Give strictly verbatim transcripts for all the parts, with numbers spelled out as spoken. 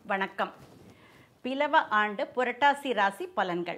வணக்கம். பிலவ ஆண்டு புரட்டாசி ராசி பலன்கள்.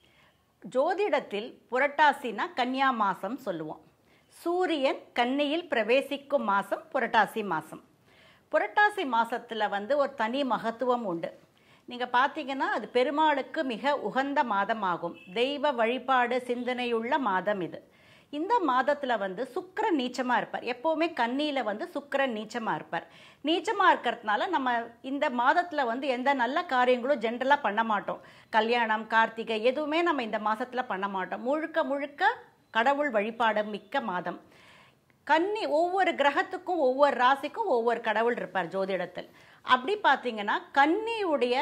ஜோதிடத்தில் புரட்டாசினா கன்னியா மாசம் சொல்லுவோம். சூரியன் கன்னியில் பிரவேசிக்கும் மாசம் புரட்டாசி மாசம். புரட்டாசி மாசத்துல வந்து ஒரு தனி மகத்துவம் உண்டு. நீங்க பார்த்தீங்கன்னா அது பெருமாளுக்கு மிக உகந்த மாதமாகும். தெய்வ வழிபாடு சிந்தனையுள்ள மாதம் இது. இந்த மாதத்தில் வந்து சுக்கிரன் நீச்சமாக இருப்பார். எப்போவுமே கன்னியில் வந்து சுக்கிரன் நீச்சமாக இருப்பார். நீச்சமாக இருக்கிறதுனால நம்ம இந்த மாதத்தில் வந்து எந்த நல்ல காரியங்களும் ஜென்ரலாக பண்ண மாட்டோம். கல்யாணம், கார்த்திகை எதுவுமே நம்ம இந்த மாதத்தில் பண்ண மாட்டோம். முழுக்க முழுக்க கடவுள் வழிபாடு மிக்க மாதம். கன்னி ஒவ்வொரு கிரகத்துக்கும் ஒவ்வொரு ராசிக்கும் ஒவ்வொரு கடவுள் இருப்பார் ஜோதிடத்தில். அப்படி பார்த்தீங்கன்னா கன்னியுடைய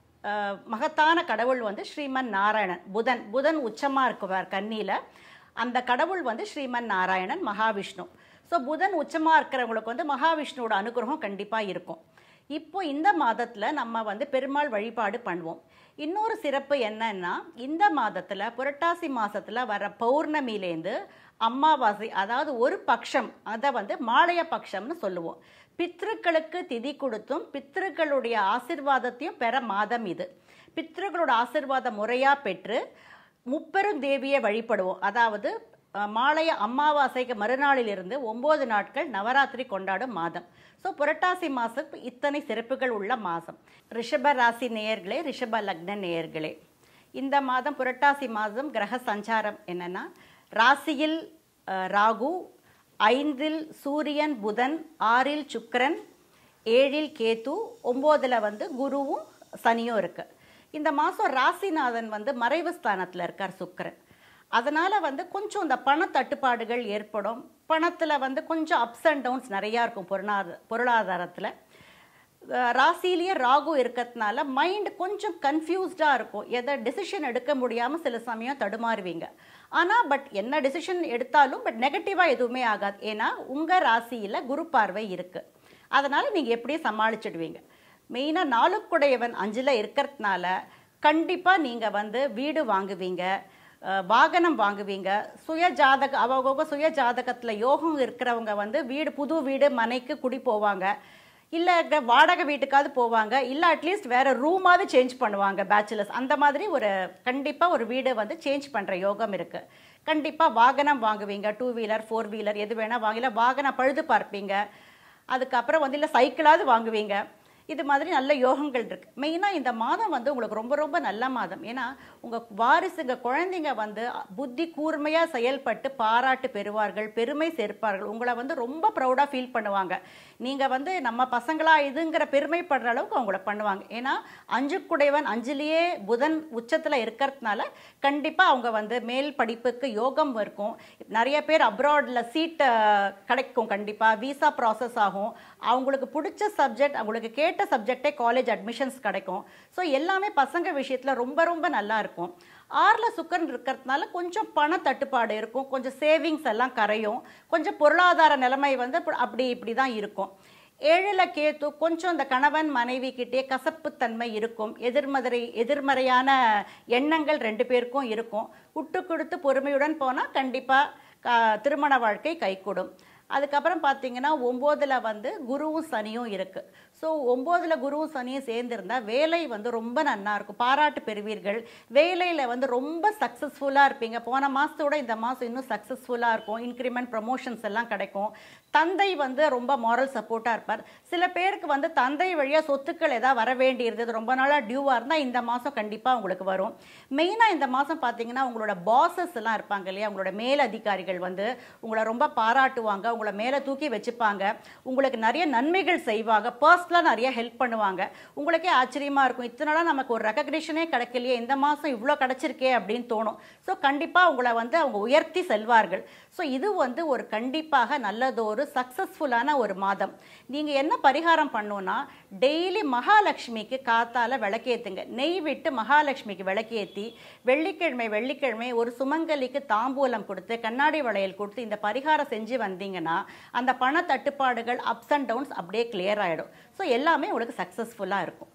மகத்தான கடவுள் வந்து ஸ்ரீமன் நாராயணன். புதன் புதன் உச்சமாக இருக்குவார் கன்னியில். அந்த கடவுள் வந்து ஸ்ரீமன் நாராயணன், மகாவிஷ்ணு. ஸோ புதன் உச்சமாக இருக்கிறவங்களுக்கு வந்து மகாவிஷ்ணுவோட அனுகிரகம் கண்டிப்பாக இருக்கும். இப்போ இந்த மாதத்தில் நம்ம வந்து பெருமாள் வழிபாடு பண்ணுவோம். இன்னொரு சிறப்பு என்னன்னா, இந்த மாதத்தில் புரட்டாசி மாதத்தில் வர பௌர்ணமியிலேருந்து அமாவாசை, அதாவது ஒரு பட்சம், அதை வந்து மாலைய பட்சம்னு சொல்லுவோம். பித்ருக்களுக்கு திதி கொடுத்தும் பித்ருக்களுடைய ஆசிர்வாதத்தையும் பெற மாதம் இது. பித்ருக்களோட ஆசிர்வாதம் முறையாக பெற்று முப்பெரும் தேவியை வழிபடுவோம். அதாவது மாலைய அமாவாசைக்கு மறுநாளிலிருந்து ஒம்பது நாட்கள் நவராத்திரி கொண்டாடும் மாதம். ஸோ புரட்டாசி மாதம் இத்தனை சிறப்புகள் உள்ள மாதம். ரிஷப ராசி நேயர்களே, ரிஷப லக்ன நேயர்களே, இந்த மாதம் புரட்டாசி மாதம் கிரக சஞ்சாரம் என்னன்னா, ராசியில் ராகு, ஐந்தில் சூரியன் புதன், ஆறில் சுக்கிரன், ஏழில் கேது, ஒம்போதில் வந்து குருவும் சனியும் இருக்குது. இந்த மாதம் ராசிநாதன் வந்து மறைவு ஸ்தானத்தில் இருக்கார் சுக்கிரன். அதனால் வந்து கொஞ்சம் இந்த பண தட்டுப்பாடுகள் ஏற்படும். பணத்தில் வந்து கொஞ்சம் அப்ஸ் அண்ட் டவுன்ஸ் நிறையா இருக்கும். பொருளாதார பொருளாதாரத்தில் ராசிலேயே ராகு இருக்கிறதுனால மைண்ட் கொஞ்சம் கன்ஃபியூஸ்டாக இருக்கும். எதை டெசிஷன் எடுக்க முடியாமல் சில சமயம் தடுமாறுவீங்க. ஆனால் பட் என்ன டெசிஷன் எடுத்தாலும் பட் நெகட்டிவாக எதுவுமே ஆகாது. ஏன்னா உங்கள் ராசியில் குரு பார்வை இருக்குது. அதனால் நீங்கள் எப்படியும் சமாளிச்சிடுவீங்க. மெயினாக நாலுக்குடையவன் அஞ்சில் இருக்கிறதுனால கண்டிப்பாக நீங்கள் வந்து வீடு வாங்குவீங்க, வாகனம் வாங்குவீங்க. சுய ஜாதக அவங்க சுய ஜாதகத்தில் யோகம் இருக்கிறவங்க வந்து வீடு, புது வீடு மனைக்கு குடி போவாங்க, இல்லை வாடகை வீட்டுக்காவது போவாங்க, இல்லை அட்லீஸ்ட் வேறு ரூமாவது சேஞ்ச் பண்ணுவாங்க பேச்சுலர்ஸ். அந்த மாதிரி ஒரு கண்டிப்பாக ஒரு வீடு வந்து சேஞ்ச் பண்ணுற யோகம் இருக்குது. கண்டிப்பாக வாகனம் வாங்குவீங்க. டூ வீலர், ஃபோர் வீலர் எது வேணால் வாங்கல. வாகனம் பழுது பார்ப்பீங்க. அதுக்கப்புறம் வந்து இல்லை சைக்கிளாவது வாங்குவீங்க. இது மாதிரி நல்ல யோகங்கள் இருக்குது. மெயினாக இந்த மாதம் வந்து உங்களுக்கு ரொம்ப ரொம்ப நல்ல மாதம். ஏன்னா உங்கள் வாரிசுங்க, குழந்தைங்க வந்து புத்தி கூர்மையாக செயல்பட்டு பாராட்டு பெறுவார்கள், பெருமை சேர்ப்பார்கள். உங்களை வந்து ரொம்ப ப்ரௌடாக ஃபீல் பண்ணுவாங்க. நீங்கள் வந்து நம்ம பசங்களா இதுங்கிற பெருமைப்படுற அளவுக்கு அவங்கள பண்ணுவாங்க. ஏன்னா அஞ்சுக்குடையவன் அஞ்சுலேயே புதன் உச்சத்தில் இருக்கிறதுனால கண்டிப்பாக அவங்க வந்து மேல் படிப்புக்கு யோகம் இருக்கும். நிறைய பேர் அப்ராடில் சீட்டை கிடைக்கும். கண்டிப்பாக வீசா ப்ராசஸ் ஆகும். அவங்களுக்கு பிடிச்ச சப்ஜெக்ட், அவங்களுக்கு கேட்ட சப்ஜெக்டே காலேஜ் அட்மிஷன்ஸ் கிடைக்கும். ஸோ எல்லாமே பசங்க விஷயத்தில் ரொம்ப ரொம்ப நல்லா இருக்கும். ஆறில் சுக்கரன் இருக்கிறதுனால கொஞ்சம் பண தட்டுப்பாடு இருக்கும். கொஞ்சம் சேவிங்ஸ் எல்லாம் கரையும். கொஞ்சம் பொருளாதார நிலைமை வந்து அப்படி இப்படி தான் இருக்கும். ஏழில் கேத்து கொஞ்சம் இந்த கணவன் மனைவி கிட்டே கசப்புத்தன்மை இருக்கும். எதிர்மறை எதிர்மறையான எண்ணங்கள் ரெண்டு பேருக்கும் இருக்கும். விட்டு கொடுத்து பொறுமையுடன் போனால் கண்டிப்பாக திருமண வாழ்க்கை கைகூடும். அதுக்கப்புறம் பார்த்தீங்கன்னா ஒம்போதில் வந்து குருவும் சனியும் இருக்குது. ஸோ ஒம்போதில் குருவும் சனியும் சேர்ந்துருந்தால் வேலை வந்து ரொம்ப நல்லா இருக்கும். பாராட்டு பெறுவீர்கள். வேலையில் வந்து ரொம்ப சக்ஸஸ்ஃபுல்லாக இருப்பீங்க. போன மாதத்தோட இந்த மாதம் இன்னும் சக்ஸஸ்ஃபுல்லாக இருக்கும். இன்க்ரிமெண்ட், ப்ரமோஷன்ஸ் எல்லாம் கிடைக்கும். தந்தை வந்து ரொம்ப மாரல் சப்போர்ட்டாக இருப்பார். சில பேருக்கு வந்து தந்தை வழியாக சொத்துக்கள் ஏதாவது வர வேண்டி இருந்தது, ரொம்ப நாளாக டியூவாக இருந்தால் இந்த மாதம் கண்டிப்பாக உங்களுக்கு வரும். மெயினாக இந்த மாதம் பார்த்தீங்கன்னா உங்களோட பாசஸ் எல்லாம் இருப்பாங்க இல்லையா, உங்களோட மேல் அதிகாரிகள் வந்து உங்களை ரொம்ப பாராட்டுவாங்க, உங்களை மேலே தூக்கி வச்சுப்பாங்க, உங்களுக்கு நிறைய நன்மைகள் செய்வாங்க, பர்சனலாக நிறைய ஹெல்ப் பண்ணுவாங்க. உங்களுக்கே ஆச்சரியமாக இருக்கும், இத்தனை நாளாக நமக்கு ஒரு ரெகக்னிஷனே கிடைக்கலையே, இந்த மாதம் இவ்வளோ கிடைச்சிருக்கே அப்படின்னு தோணும். ஸோ கண்டிப்பாக உங்களை வந்து அவங்க உயர்த்தி செல்வார்கள். ஸோ இது வந்து ஒரு கண்டிப்பாக நல்லதொரு சக்ஸஸ்ஃபுல்லான ஒரு மாதம். நீங்கள் என்ன பரிகாரம் பண்ணணுன்னா, டெய்லி மகாலட்சுமிக்கு காத்தால விளக்கேற்றுங்க. நெய் விட்டு மகாலட்சுமிக்கு விளக்கேற்றி வெள்ளிக்கிழமை வெள்ளிக்கிழமை ஒரு சுமங்கலிக்கு தாம்பூலம் கொடுத்து கண்ணாடி வளையல் கொடுத்து இந்த பரிகாரம் செஞ்சு வந்தீங்கன்னா அந்த பண தட்டுப்பாடுகள், அப்ஸ் அண்ட் டவுன்ஸ் அப்படியே கிளியர் ஆகிடும். ஸோ எல்லாமே உங்களுக்கு சக்ஸஸ்ஃபுல்லாக இருக்கும்.